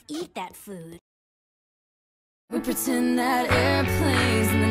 eat that food. We pretend that airplanes in the